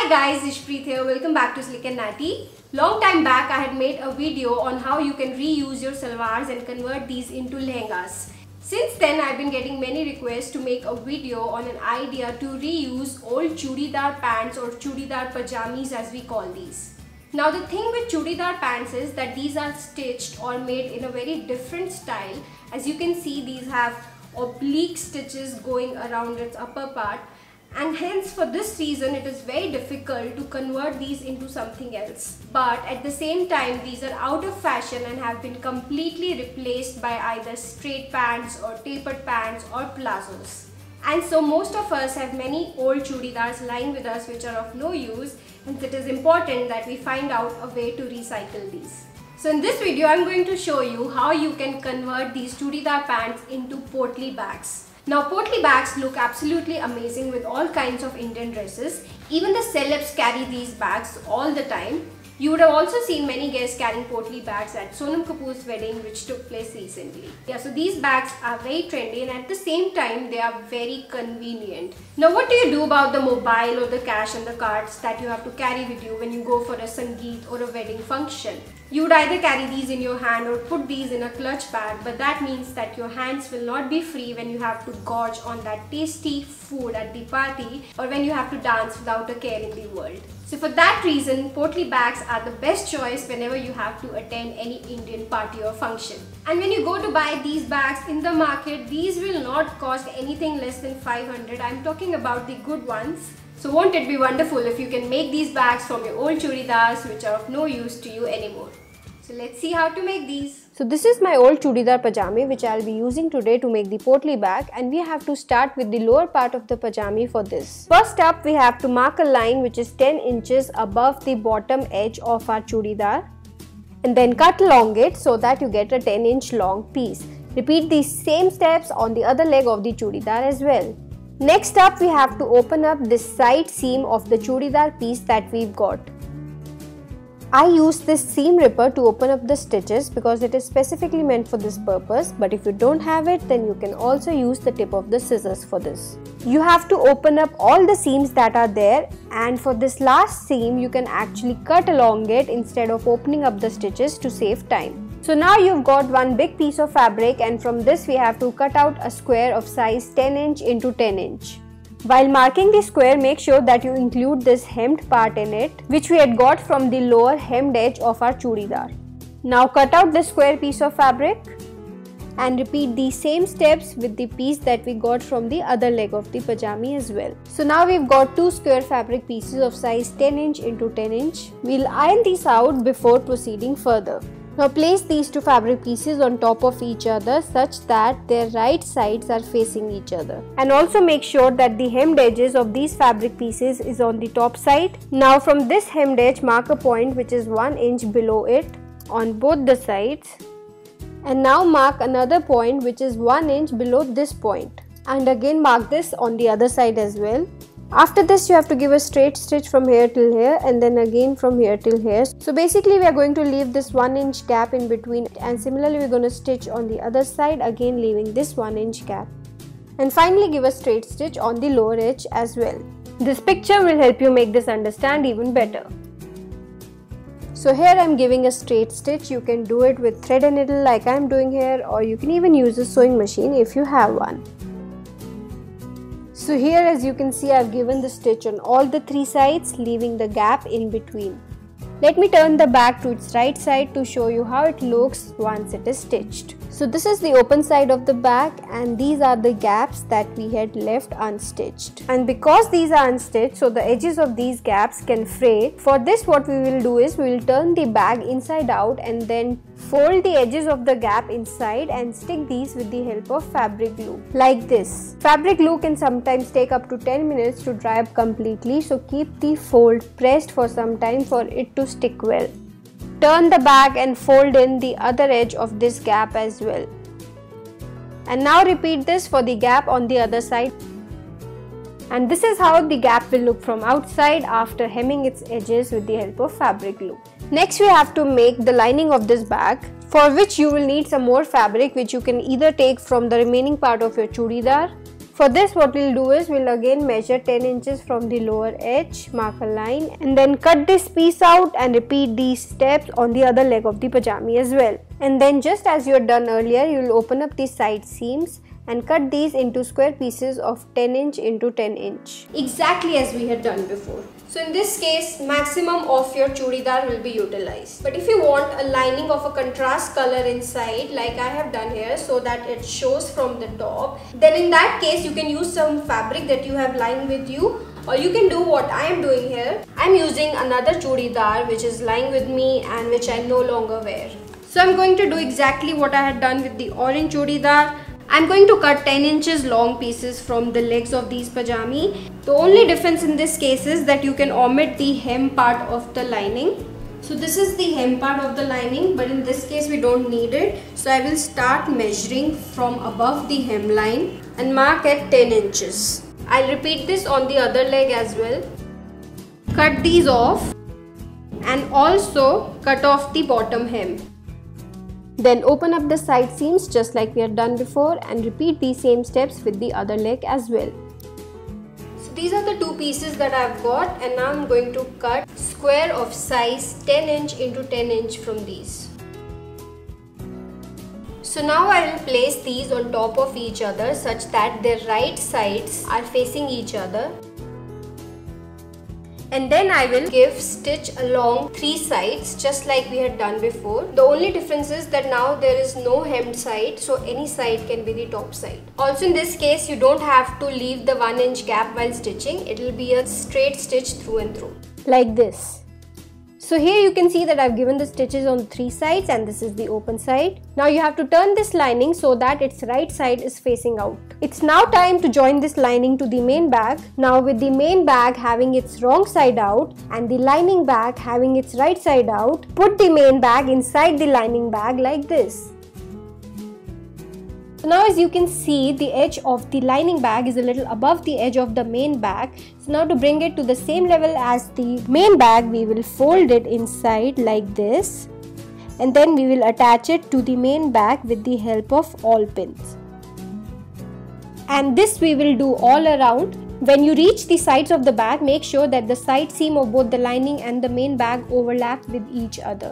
Hi guys, Ishpreet here. Welcome back to Slick and Natty. Long time back I had made a video on how you can reuse your salwars and convert these into lehengas. Since then I've been getting many requests to make a video on an idea to reuse old churidar pants or churidar pajamis as we call these. Now the thing with churidar pants is that these are stitched or made in a very different style. As you can see, these have oblique stitches going around its upper part, and hence for this reason it is very difficult to convert these into something else. But at the same time these are out of fashion and have been completely replaced by either straight pants or tapered pants or palazzos. And so most of us have many old churidars lying with us which are of no use, and it is important that we find out a way to recycle these. So in this video I'm going to show you how you can convert these churidar pants into potli bags. Now potli bags look absolutely amazing with all kinds of Indian dresses. Even the celebs carry these bags all the time. You would have also seen many guests carrying potli bags at Sonam Kapoor's wedding, which took place recently. Yeah, so these bags are very trendy and at the same time they are very convenient. Now what do you do about the mobile or the cash and the cards that you have to carry with you when you go for a sangeet or a wedding function? You would either carry these in your hand or put these in a clutch bag, but that means that your hands will not be free when you have to gorge on that tasty food at the party or when you have to dance without a care in the world. So for that reason, potli bags are the best choice whenever you have to attend any Indian party or function. And when you go to buy these bags in the market, these will not cost anything less than 500. I'm talking about the good ones. So won't it be wonderful if you can make these bags from your old churidars which are of no use to you anymore. So let's see how to make these. So this is my old churidar pajami which I'll be using today to make the potli bag, and we have to start with the lower part of the pajami for this. First up, we have to mark a line which is 10 inches above the bottom edge of our churidar and then cut along it so that you get a 10-inch long piece. Repeat these same steps on the other leg of the churidar as well. Next up, we have to open up this side seam of the churidar piece that we've got. I use this seam ripper to open up the stitches because it is specifically meant for this purpose, but if you don't have it, then you can also use the tip of the scissors for this. You have to open up all the seams that are there, and for this last seam you can actually cut along it instead of opening up the stitches to save time. So now you've got one big piece of fabric, and from this we have to cut out a square of size 10 inch into 10 inch. While marking the square, make sure that you include this hemmed part in it, which we had got from the lower hemmed edge of our churidar. Now cut out the square piece of fabric and repeat the same steps with the piece that we got from the other leg of the pajami as well. So now we've got two square fabric pieces of size 10 inch into 10 inch. We'll iron these out before proceeding further. Now place these two fabric pieces on top of each other such that their right sides are facing each other. And also make sure that the hemmed edges of these fabric pieces is on the top side. Now from this hemmed edge, mark a point which is 1 inch below it on both the sides. And now mark another point which is 1 inch below this point. And again mark this on the other side as well. After this, you have to give a straight stitch from here till here and then again from here till here. So basically we are going to leave this 1 inch gap in between, and similarly we're going to stitch on the other side, again leaving this 1 inch gap. And finally give a straight stitch on the lower edge as well. This picture will help you make this understand even better. So here I'm giving a straight stitch. You can do it with thread and needle like I'm doing here, or you can even use a sewing machine if you have one. So here, as you can see, I've given the stitch on all the three sides, leaving the gap in between. Let me turn the bag to its right side to show you how it looks once it is stitched. So this is the open side of the bag, and these are the gaps that we had left unstitched. And because these are unstitched, so the edges of these gaps can fray. For this, what we will do is we will turn the bag inside out and then fold the edges of the gap inside and stick these with the help of fabric glue like this. Fabric glue can sometimes take up to 10 minutes to dry up completely, so keep the fold pressed for some time for it to stick well. Turn the bag and fold in the other edge of this gap as well. And now repeat this for the gap on the other side. And this is how the gap will look from outside after hemming its edges with the help of fabric glue. Next we have to make the lining of this bag, for which you will need some more fabric which you can either take from the remaining part of your churidar, For this, what we'll do is we'll again measure 10 inches from the lower edge, mark a line, and then cut this piece out and repeat these steps on the other leg of the pajami as well. And then just as you had done earlier, you'll open up the side seams and cut these into square pieces of 10 inch into 10 inch. Exactly as we had done before. So in this case, maximum of your churidar will be utilized. But if you want a lining of a contrast color inside, like I have done here, so that it shows from the top, then in that case you can use some fabric that you have lying with you, or you can do what I am doing here. I am using another churidar which is lying with me and which I no longer wear. So I am going to do exactly what I had done with the orange churidar. I am going to cut 10 inches long pieces from the legs of these pajami. The only difference in this case is that you can omit the hem part of the lining. So this is the hem part of the lining, but in this case we don't need it. So I will start measuring from above the hemline and mark at 10 inches. I'll repeat this on the other leg as well. Cut these off and also cut off the bottom hem. Then open up the side seams just like we had done before and repeat these same steps with the other leg as well. So these are the two pieces that I've got, and now I'm going to cut square of size 10 inch into 10 inch from these. So now I will place these on top of each other such that their right sides are facing each other. And then I will give stitch along three sides just like we had done before. The only difference is that now there is no hemmed side, so any side can be the top side. Also in this case you don't have to leave the 1 inch gap while stitching. It will be a straight stitch through and through like this. So here you can see that I've given the stitches on three sides and this is the open side. Now you have to turn this lining so that its right side is facing out. It's now time to join this lining to the main bag. Now with the main bag having its wrong side out and the lining bag having its right side out, put the main bag inside the lining bag like this. So now as you can see, the edge of the lining bag is a little above the edge of the main bag. So now to bring it to the same level as the main bag, we will fold it inside like this. And then we will attach it to the main bag with the help of awl pins. And this we will do all around. When you reach the sides of the bag, make sure that the side seam of both the lining and the main bag overlap with each other.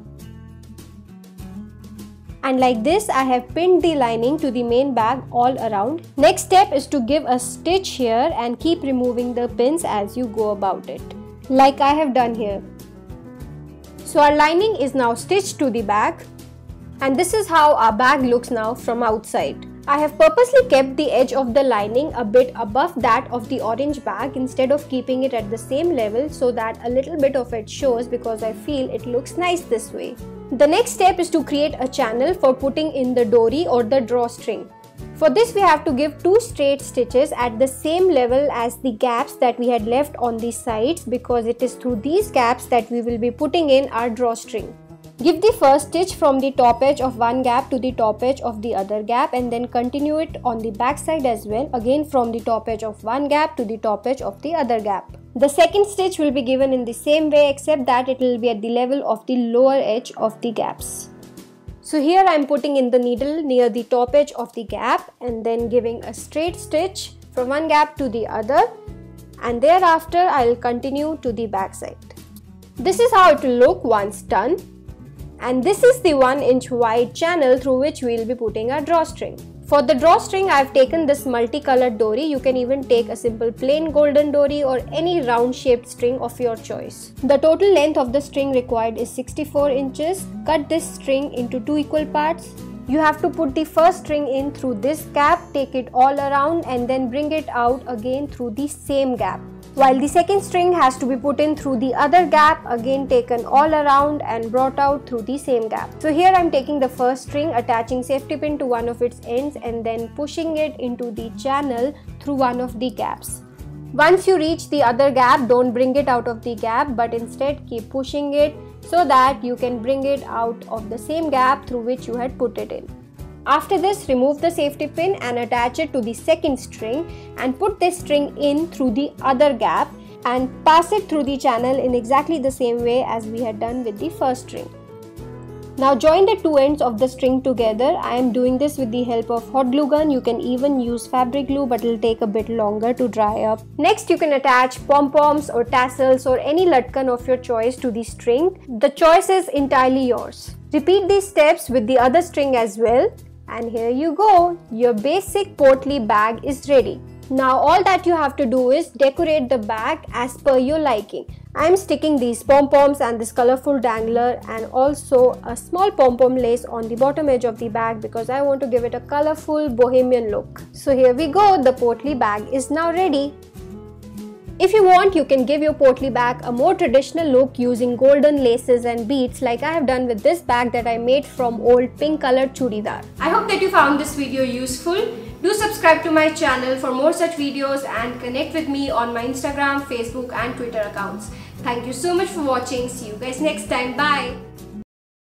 And like this, I have pinned the lining to the main bag all around. Next step is to give a stitch here and keep removing the pins as you go about it, like I have done here. So our lining is now stitched to the bag, and this is how our bag looks now from outside. I have purposely kept the edge of the lining a bit above that of the orange bag instead of keeping it at the same level, so that a little bit of it shows, because I feel it looks nice this way. The next step is to create a channel for putting in the dory or the drawstring. For this we have to give 2 straight stitches at the same level as the gaps that we had left on the sides, because it is through these gaps that we will be putting in our drawstring. Give the first stitch from the top edge of one gap to the top edge of the other gap, and then continue it on the back side as well, again from the top edge of one gap to the top edge of the other gap. The second stitch will be given in the same way, except that it will be at the level of the lower edge of the gaps. So here I am putting in the needle near the top edge of the gap and then giving a straight stitch from one gap to the other, and thereafter I will continue to the back side. This is how it will look once done. And this is the 1 inch wide channel through which we will be putting our drawstring. For the drawstring, I have taken this multicolored dory. You can even take a simple plain golden dory or any round shaped string of your choice. The total length of the string required is 64 inches. Cut this string into 2 equal parts. You have to put the first string in through this gap, take it all around, and then bring it out again through the same gap. While the second string has to be put in through the other gap, again taken all around and brought out through the same gap. So here I am taking the first string, attaching safety pin to one of its ends and then pushing it into the channel through one of the gaps. Once you reach the other gap, don't bring it out of the gap, but instead keep pushing it so that you can bring it out of the same gap through which you had put it in. After this, remove the safety pin and attach it to the second string and put this string in through the other gap and pass it through the channel in exactly the same way as we had done with the first string. Now join the two ends of the string together. I am doing this with the help of hot glue gun. You can even use fabric glue, but it will take a bit longer to dry up. Next, you can attach pom-poms or tassels or any latkan of your choice to the string. The choice is entirely yours. Repeat these steps with the other string as well. And here you go. Your basic Potli bag is ready. Now all that you have to do is decorate the bag as per your liking. I am sticking these pom-poms and this colorful dangler and also a small pom-pom lace on the bottom edge of the bag because I want to give it a colorful bohemian look. So here we go, the Potli bag is now ready. If you want, you can give your Potli bag a more traditional look using golden laces and beads like I have done with this bag that I made from old pink colored churidar. I hope that you found this video useful. Do subscribe to my channel for more such videos and connect with me on my Instagram, Facebook and Twitter accounts. Thank you so much for watching. See you guys next time. Bye.